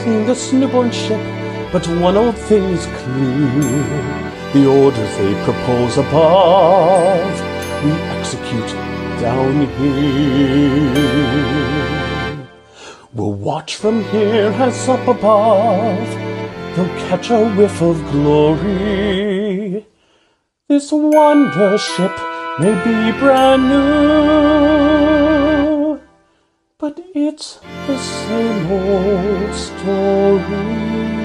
clean this newborn ship, but one old thing is clear. The orders they propose above, we execute down here. We'll watch from here as up above they'll catch a whiff of glory. This wonder ship may be brand new, but it's the same old story.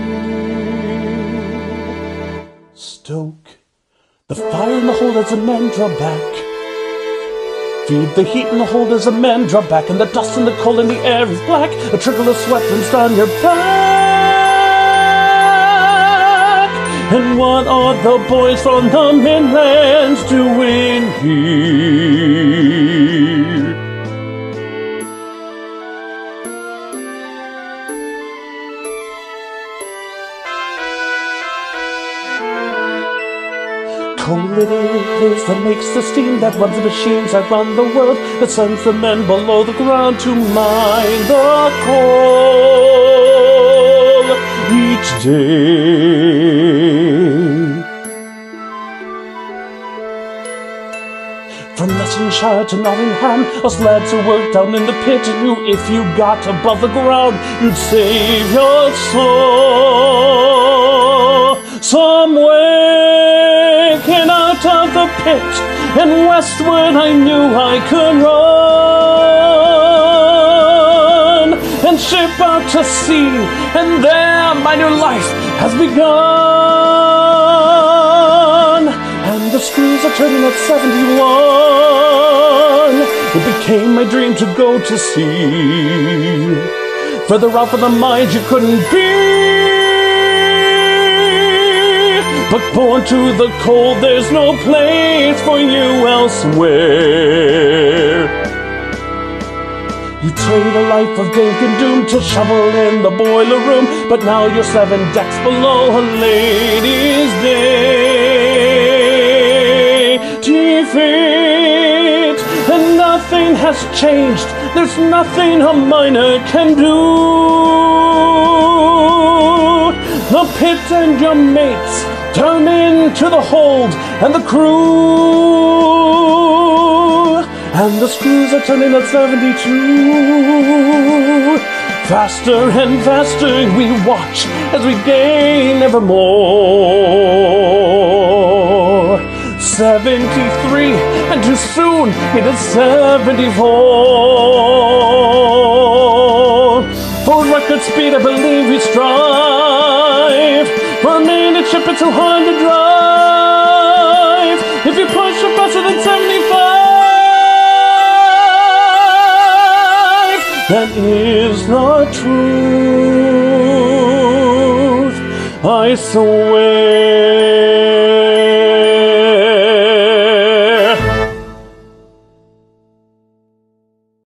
Stoke the fire in the hold as the men draw back. Feed the heat in the hold as the men draw back. And the dust and the cold in the air is black. A trickle of sweat runs down your back. And what are the boys from the mainlands doing here? Coal it is that makes the steam that runs the machines that run the world, that sends the men below the ground to mine the coal each day. From Leicestershire to Nottingham, us lads who work down in the pit knew if you got above the ground, you'd save your soul. Somewhere get out of the pit, and westward I knew I could run, and ship out to sea, and there my new life has begun. And the screws are turning at 71. It became my dream to go to sea. Further out from the mines you couldn't be. But born to the cold, there's no place for you elsewhere. You trade a life of dank and doom to shovel in the boiler room, but now you're 7 decks below a lady's day. Defeat, and nothing has changed. There's nothing a miner can do. The pit and your mates turn into the hold and the crew, and the screws are turning at 72. Faster and faster we watch as we gain ever more. 73, and too soon it is 74. For record speed I believe we strive. For a minute ship it's so hard to drive. If you push it faster than 75, that is the truth, I swear.